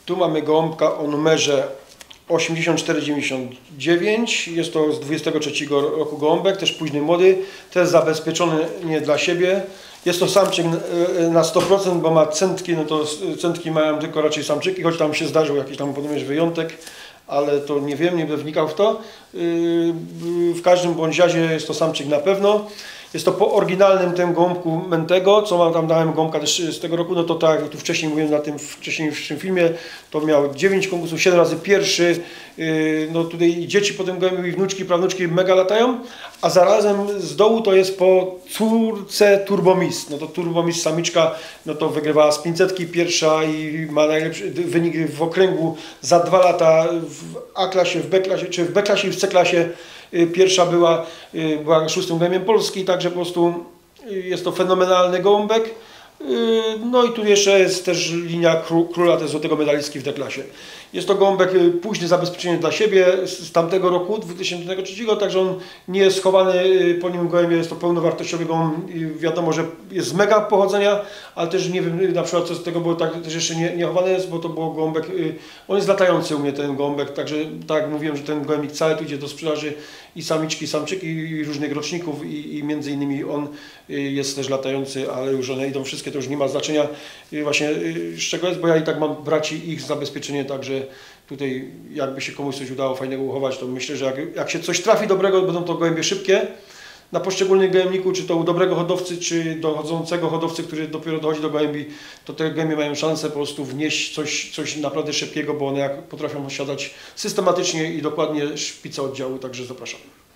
Tu mamy gołąbka o numerze 8499. Jest to z 23 roku gołąbek, też późny młody, też zabezpieczony nie dla siebie. Jest to samczyk na 100%, bo ma centki, no to centki mają tylko raczej samczyki, choć tam się zdarzył jakiś tam podobnież wyjątek, ale to nie wiem, nie będę wnikał w to. W każdym bądź razie jest to samczyk na pewno. Jest to po oryginalnym tym gołąbku Mentego, co mam tam, dałem gołąbka też z tego roku, no to tak jak tu wcześniej mówiłem na tym wcześniejszym filmie, to miał 9 konkursów, 7 razy pierwszy, no tutaj i dzieci potem gołębi i wnuczki, prawnuczki mega latają, a zarazem z dołu to jest po córce Turbomis, no to Turbomis samiczka, no to wygrywała z 500 pierwsza i ma najlepszy wynik w okręgu za 2 lata w A-klasie, w B-klasie, czy w B-klasie i w C-klasie. Pierwsza była 6. gołębiem Polski, także po prostu jest to fenomenalny gołąbek. No i tu jeszcze jest też linia króla też złotego medalistki w D-klasie. Jest to gołąbek późne zabezpieczenie dla siebie z tamtego roku, 2003, także on nie jest schowany po nim gołębie, jest to pełnowartościowy gołąb. Wiadomo, że jest z mega pochodzenia, ale też nie wiem na przykład co z tego było tak też jeszcze nie chowane jest, bo to było gołąbek, on jest latający u mnie ten gołąbek, także tak jak mówiłem, że ten gołębik cały tu idzie do sprzedaży i samiczki, i samczyki i różnych roczników i między innymi on jest też latający, ale już one idą wszystkie, to już nie ma znaczenia właśnie z czego jest, bo ja i tak mam braci ich zabezpieczenie, także tutaj jakby się komuś coś udało fajnego uchować, to myślę, że jak się coś trafi dobrego, będą to gołębie szybkie na poszczególnym gołębniku, czy to u dobrego hodowcy, czy dochodzącego hodowcy, który dopiero dochodzi do gołębi, to te gołębie mają szansę po prostu wnieść coś naprawdę szybkiego, bo one jak potrafią siadać systematycznie i dokładnie szpica oddziału, także zapraszam.